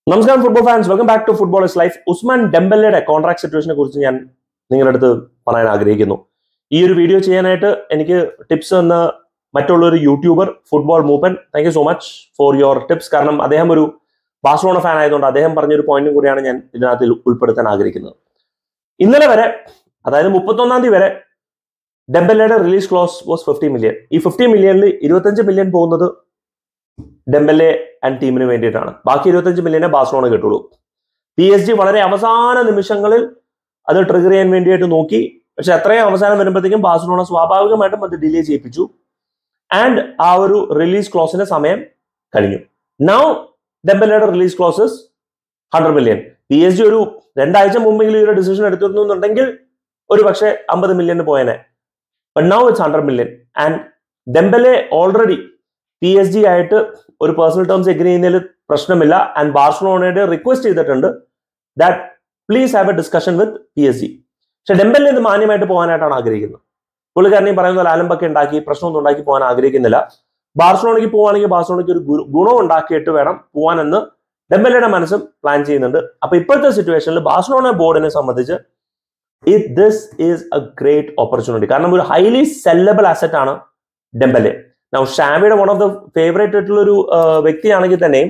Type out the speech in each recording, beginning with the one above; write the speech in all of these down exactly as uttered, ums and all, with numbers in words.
Namaskaram football fans, welcome back to Football is Life. Usman Dembeleയുടെ contract സിറ്റുവേഷനെ കുറിച്ച് ഞാൻ നിങ്ങളുടെ അടുത്ത് പറയാൻ ആഗ്രഹിക്കുന്നു. ഈ ഒരു വീഡിയോ ചെയ്യാനായിട്ട് എനിക്ക് ടിപ്സ് തന്ന മറ്റുള്ള ഒരു യൂട്യൂബർ ഫുട്ബോൾ മൂപ്പൻ, thank you so much for your tips. കാരണം അദ്ദേഹം ഒരു ബാഴ്സലോണ ഫാൻ ആയതുകൊണ്ട് അദ്ദേഹം പറഞ്ഞൊരു പോയിന്റും കൂടിയാണ് ഞാൻ ഇതിനകത്ത് ഉൾപ്പെടുത്താൻ ആഗ്രഹിക്കുന്നത്. ഇന്നലെ വരെ, അതായത് മുപ്പത്തൊന്നാം തീയതി വരെ ഡെംബെലയുടെ release clause was fifty million. ഈ ഫിഫ്റ്റി മില്യണിൽ ഇരുപത്തഞ്ച് മില്യൺ പോകുന്നത് ഡെംബെലെ ആൻഡ് ടീമിന് വേണ്ടിയിട്ടാണ്. ബാക്കി ഇരുപത്തഞ്ച് മില്യനെ ബാഴ്സലോണ കിട്ടുള്ളൂ. പി എസ് ജി വളരെ അവസാന നിമിഷങ്ങളിൽ അത് ട്രിഗർ ചെയ്യാൻ വേണ്ടിയിട്ട് നോക്കി. പക്ഷെ അത്രയും അവസാനം വരുമ്പോഴത്തേക്കും ബാഴ്സലോണ സ്വാഭാവികമായിട്ടും അത് ഡിലേ ചെയ്യിപ്പിച്ചു. ആൻഡ് ആ ഒരു റിലീസ് ക്ലോസിന്റെ സമയം കഴിഞ്ഞു. നൗ ഡെംബെലയുടെ release clauses hundred million. P S G ഒരു രണ്ടാഴ്ച മുമ്പെങ്കിലും ഈ ഒരു ഡിസിഷൻ എടുത്തിരുന്നുണ്ടെങ്കിൽ ഒരു പക്ഷേ അമ്പത് മില്യന് പോയനെ. But now it's hundred million. And Dembele already P S G ആയിട്ട് ഒരു പേഴ്സണൽ ടേംസ് എഗ്രി ചെയ്യുന്നതിൽ പ്രശ്നമില്ല. ആൻഡ് ബാഴ്സലോണയുടെ റിക്വസ്റ്റ് ചെയ്തിട്ടുണ്ട് that please have a discussion with P S G. പക്ഷെ ഡെംബെലെ ഇത് മാന്യമായിട്ട് പോകാനായിട്ടാണ് ആഗ്രഹിക്കുന്നത്. പുള്ളിക്കാരനെയും പറയുന്ന പോലെ ആലമ്പൊക്കെ ഉണ്ടാക്കി പ്രശ്നമൊന്നും ഉണ്ടാക്കി പോകാൻ ആഗ്രഹിക്കുന്നില്ല. ബാഴ്സലോണയ്ക്ക് പോവുകയാണെങ്കിൽ ബാഴ്സലോണയ്ക്ക് ഒരു ഗുണം ഉണ്ടാക്കിയിട്ട് വേണം പോകാനെന്ന് ഡെംബെലയുടെ മനസ്സും പ്ലാൻ ചെയ്യുന്നുണ്ട്. അപ്പൊ ഇപ്പോഴത്തെ സിറ്റുവേഷനിൽ ബാഴ്സലോണ ബോർഡിനെ സംബന്ധിച്ച് it this is a great opportunity. കാരണം ഒരു ഹൈലി സെല്ലബിൾ അസറ്റ് ആണ് ഡെംബെലെ. Now, ഷാവിയുടെ വൺ ഓഫ് ദ ഫേവറേറ്റ് ആയിട്ടുള്ള ഒരു വ്യക്തിയാണെങ്കിൽ തന്നെയും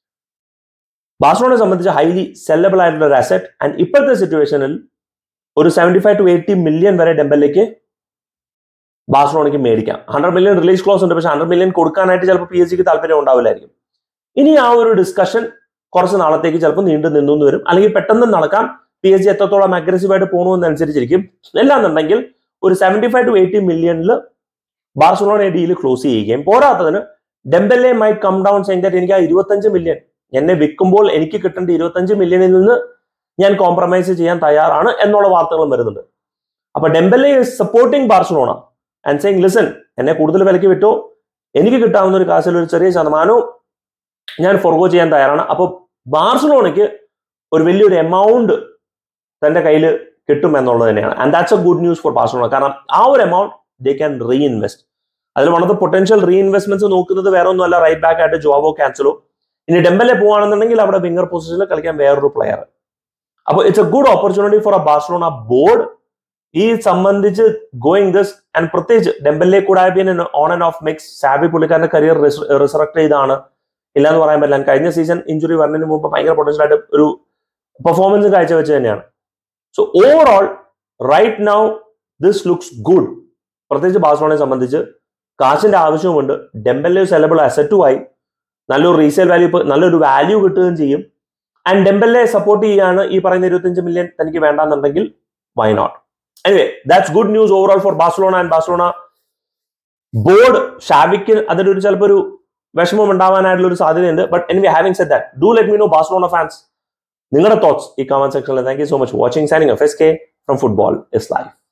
ബാഴ്സലോണയെ സംബന്ധിച്ച് ഹൈലി സെല്ലബിൾ ആയിട്ടുള്ള ഒരു അസറ്റ്. ആൻഡ് ഇപ്പോഴത്തെ സിറ്റുവേഷനിൽ ഒരു seventy five to eighty million വരെ ഡെംബെലേക്ക് ബാഴ്സലോണയ്ക്ക് മേടിക്കാം. ഹൺഡ്രഡ് മില്യൺ റിലീസ് ക്ലോസ് ഉണ്ട്. പക്ഷെ ഹൺഡ്രഡ് മില്യൺ കൊടുക്കാനായിട്ട് ചിലപ്പോൾ പി എസ് ജിക്ക് താല്പര്യം ഉണ്ടാവില്ലായിരിക്കും. ഇനി ആ ഒരു ഡിസ്കഷൻ കുറച്ച് നാളത്തേക്ക് ചിലപ്പോൾ നീണ്ടു നിന്നു വരും. അല്ലെങ്കിൽ പെട്ടെന്ന് നടക്കാം. പി എസ് ജി എത്രത്തോളം അഗ്രസീവായിട്ട് പോകണമെന്നനുസരിച്ചിരിക്കും. എല്ലാന്നുണ്ടെങ്കിൽ ഒരു സെവന്റി ഫൈവ് ടു എയ്റ്റി മില്യണിൽ ബാഴ്സലോണ ഡീൽ ക്ലോസ് ചെയ്യുകയും പോരാത്തതിന് Dembele my come down saying that എനിക്ക് ആ ഇരുപത്തഞ്ച് മില്യൺ എന്നെ വിൽക്കുമ്പോൾ എനിക്ക് കിട്ടേണ്ട ഇരുപത്തഞ്ച് മില്യണിൽ നിന്ന് ഞാൻ കോംപ്രമൈസ് ചെയ്യാൻ തയ്യാറാണ് എന്നുള്ള വാർത്തകളും വരുന്നുണ്ട്. അപ്പൊ Dembele is supporting Barcelona and saying listen, എന്നെ കൂടുതൽ വിലക്ക് വിട്ടോ, എനിക്ക് കിട്ടാവുന്ന ഒരു കാശിൽ ഒരു ചെറിയ ശതമാനവും ഞാൻ ഫോർഗോ ചെയ്യാൻ തയ്യാറാണ്. അപ്പൊ ബാഴ്സലോണയ്ക്ക് ഒരു വലിയൊരു എമൗണ്ട് തന്റെ കയ്യിൽ കിട്ടും എന്നുള്ളത് തന്നെയാണ്. And that's a good news for Barcelona. കാരണം ആ ഒരു എമൗണ്ട് they can reinvest. അതിൽ one of the potential reinvestments നോക്കുന്നത് വേറെ ഒന്നുമല്ല, റൈറ്റ് ബാക്ക് ആയിട്ട് ജോവോ ക്യാൻസലോ. ഇനി ഡെംബെലെ പോവാണെന്നുണ്ടെങ്കിൽ അവിടെ വിംഗർ പൊസിഷനിൽ കളിക്കാൻ വേറൊരു പ്ലെയർ. അപ്പോൾ it's a good opportunity for a Barcelona board ഈ സംബന്ധിച്ച് ഗോയിങ് ദിസ്. ആൻഡ് പ്രത്യേകിച്ച് ഡെംബെലെ കൂടെ on and off mix. Xavi പുള്ളിക്കാരന്റെ കരിയർ റിസറക്ട് ചെയ്താണ്, ഇല്ലാന്ന് പറയാൻ പറ്റില്ല. കഴിഞ്ഞ സീസൺ ഇഞ്ചുറി വരുന്നതിന് മുമ്പ് ഭയങ്കര പൊട്ടൻഷ്യൽ ആയിട്ട് ഒരു പെർഫോമൻസ് കാഴ്ചവെച്ച് തന്നെയാണ്. So overall right now this looks good. പ്രത്യേകിച്ച് ബാഴ്സലോണയെ സംബന്ധിച്ച് കാശിന്റെ ആവശ്യവുമുണ്ട്. ഡെംബെലെ സെലബിൾ അസറ്റുമായി നല്ലൊരു റീസെയിൽ വാല്യൂ, നല്ലൊരു വാല്യൂ കിട്ടുകയും ചെയ്യും. ആൻഡ് ഡെംബെലെ സപ്പോർട്ട് ചെയ്യാണ് ഈ പറയുന്ന ഇരുപത്തഞ്ച് മില്യൺ തനിക്ക് വേണ്ടാന്നുണ്ടെങ്കിൽ why not. Anyway that's good news overall for Barcelona and Barcelona board. ഷാവിക്ക് അതിലൊരു ചിലപ്പോൾ ഒരു വിഷമം ഉണ്ടാവാനായിട്ടുള്ള ഒരു സാധ്യതയുണ്ട്. But anyway having said that, do let me know Barcelona fans നിങ്ങളുടെ തോട്ട്സ് ഈ കമന്റ് സെക്ഷനിൽ. Thank you so much watching. Signing off S K from football is life.